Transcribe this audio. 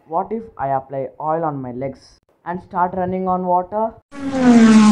What if I apply oil on my legs and start running on water?